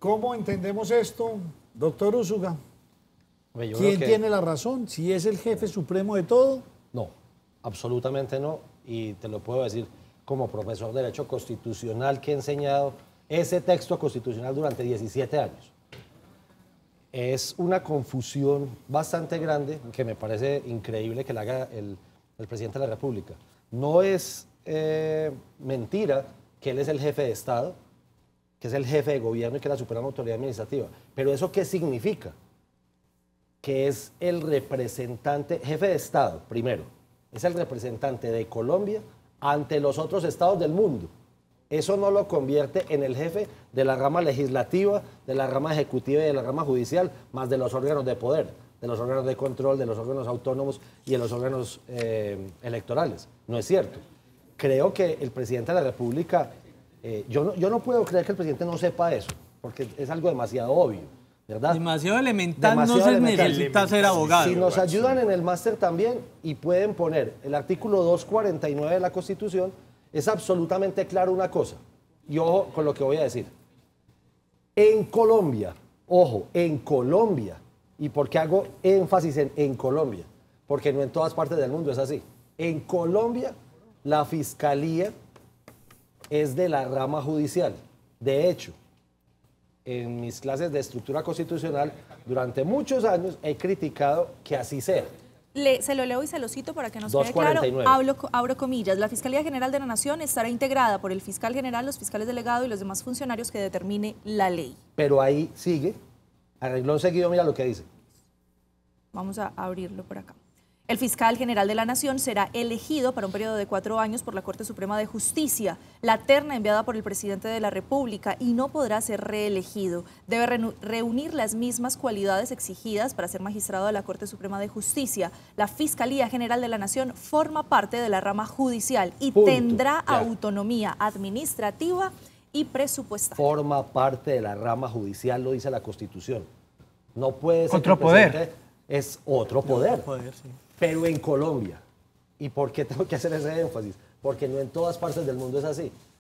¿Cómo entendemos esto, doctor Úsuga? ¿Quién tiene la razón? ¿Si es el jefe supremo de todo? No, absolutamente no. Y te lo puedo decir como profesor de Derecho Constitucional que he enseñado ese texto constitucional durante 17 años. Es una confusión bastante grande que me parece increíble que la haga el presidente de la República. No es mentira que él es el jefe de Estado, que es el jefe de gobierno y que es la suprema autoridad administrativa. Pero ¿eso qué significa? Que es el representante, jefe de Estado, primero, es el representante de Colombia ante los otros estados del mundo. Eso no lo convierte en el jefe de la rama legislativa, de la rama ejecutiva y de la rama judicial, más de los órganos de poder, de los órganos de control, de los órganos autónomos y de los órganos electorales. No es cierto. Creo que el presidente de la República, yo no puedo creer que el presidente no sepa eso, porque es algo demasiado obvio, ¿verdad? Demasiado elemental, no se necesita ser abogado. Si nos ayudan en el máster también y pueden poner el artículo 249 de la Constitución, es absolutamente claro una cosa, y ojo con lo que voy a decir. En Colombia, ojo, en Colombia, ¿y por qué hago énfasis en Colombia? Porque no en todas partes del mundo es así. En Colombia, la fiscalía es de la rama judicial. De hecho, en mis clases de estructura constitucional, durante muchos años he criticado que así sea. Se lo leo y se lo cito para que nos quede claro. Abro comillas. La Fiscalía General de la Nación estará integrada por el fiscal general, los fiscales delegados y los demás funcionarios que determine la ley. Pero ahí sigue, a renglón seguido, mira lo que dice. Vamos a abrirlo por acá. El fiscal general de la Nación será elegido para un periodo de 4 años por la Corte Suprema de Justicia, la terna enviada por el presidente de la República, y no podrá ser reelegido. Debe reunir las mismas cualidades exigidas para ser magistrado de la Corte Suprema de Justicia. La Fiscalía General de la Nación forma parte de la rama judicial y tendrá autonomía administrativa y presupuestaria. Forma parte de la rama judicial, lo dice la Constitución. No puede ser otro poder. Es otro poder. Sí. Pero en Colombia. ¿Y por qué tengo que hacer ese énfasis? Porque no en todas partes del mundo es así.